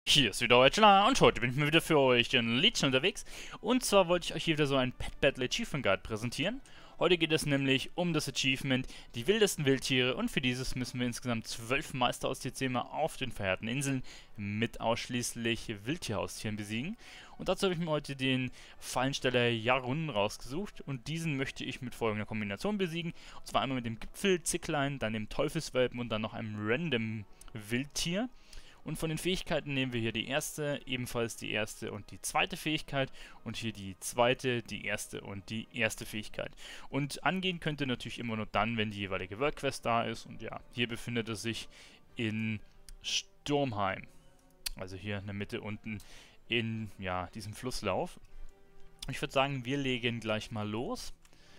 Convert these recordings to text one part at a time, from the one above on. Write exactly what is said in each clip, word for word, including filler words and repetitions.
Hier ist wieder euer Channel und heute bin ich mal wieder für euch in Liedchen unterwegs. Und zwar wollte ich euch hier wieder so ein Pet Battle Achievement Guide präsentieren. Heute geht es nämlich um das Achievement, die wildesten Wildtiere, und für dieses müssen wir insgesamt zwölf Meisterhaustierzähmer auf den verheerten Inseln mit ausschließlich Wildtierhaustieren besiegen. Und dazu habe ich mir heute den Fallensteller Jarun rausgesucht und diesen möchte ich mit folgender Kombination besiegen. Und zwar einmal mit dem Gipfelzicklein, dann dem Teufelswelpen und dann noch einem random Wildtier. Und von den Fähigkeiten nehmen wir hier die erste, ebenfalls die erste und die zweite Fähigkeit und hier die zweite, die erste und die erste Fähigkeit. Und angehen könnte natürlich immer nur dann, wenn die jeweilige World Quest da ist. Und ja, hier befindet es sich in Sturmheim. Also hier in der Mitte unten in ja, diesem Flusslauf. Ich würde sagen, wir legen gleich mal los.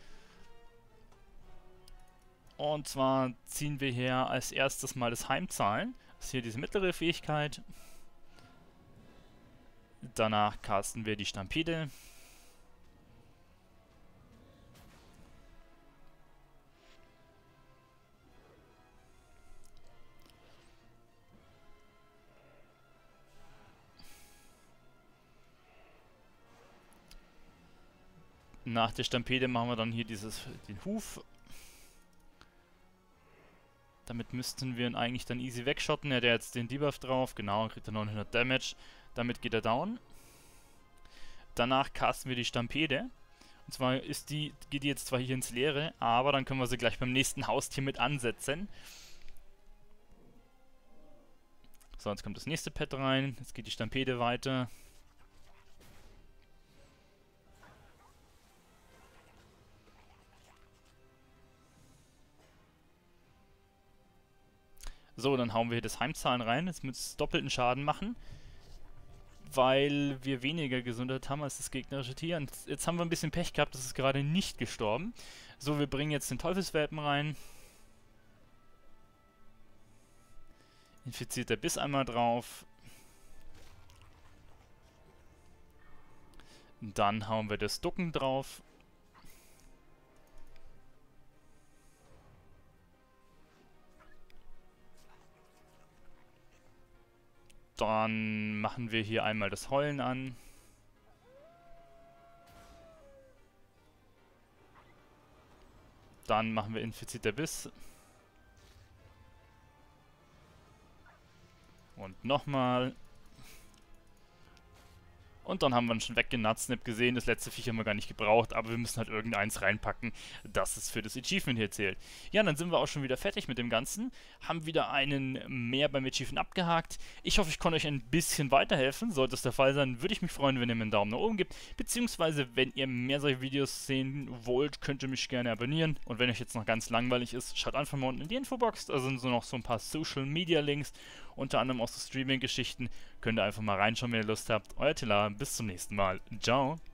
Und zwar ziehen wir hier als erstes mal das Heimzahlen. Das ist hier diese mittlere Fähigkeit. Danach casten wir die Stampede. Nach der Stampede machen wir dann hier dieses, den Huf. Damit müssten wir ihn eigentlich dann easy wegshotten. Er hat jetzt den Debuff drauf. Genau, kriegt er neunhundert Damage. Damit geht er down. Danach casten wir die Stampede. Und zwar ist die, geht die jetzt zwar hier ins Leere, aber dann können wir sie gleich beim nächsten Haustier mit ansetzen. So, jetzt kommt das nächste Pet rein. Jetzt geht die Stampede weiter. So, dann hauen wir hier das Heimzahlen rein. Jetzt müssen wir doppelten Schaden machen, weil wir weniger Gesundheit haben als das gegnerische Tier. Und jetzt haben wir ein bisschen Pech gehabt, das ist gerade nicht gestorben. So, wir bringen jetzt den Teufelswelpen rein. Infiziert der Biss einmal drauf. Dann hauen wir das Ducken drauf. Dann machen wir hier einmal das Heulen an. Dann machen wir infizierter Biss. Und nochmal. Und dann haben wir ihn schon weggenutzt, nicht gesehen, das letzte Viech haben wir gar nicht gebraucht, aber wir müssen halt irgendeins reinpacken, dass es für das Achievement hier zählt. Ja, dann sind wir auch schon wieder fertig mit dem Ganzen, haben wieder einen mehr beim Achievement abgehakt. Ich hoffe, ich konnte euch ein bisschen weiterhelfen. Sollte es der Fall sein, würde ich mich freuen, wenn ihr mir einen Daumen nach oben gebt, beziehungsweise wenn ihr mehr solche Videos sehen wollt, könnt ihr mich gerne abonnieren. Und wenn euch jetzt noch ganz langweilig ist, schaut einfach mal unten in die Infobox, da sind so noch so ein paar Social Media Links, unter anderem auch so Streaming-Geschichten. Könnt ihr einfach mal reinschauen, wenn ihr Lust habt. Euer Tila, bis zum nächsten Mal. Ciao.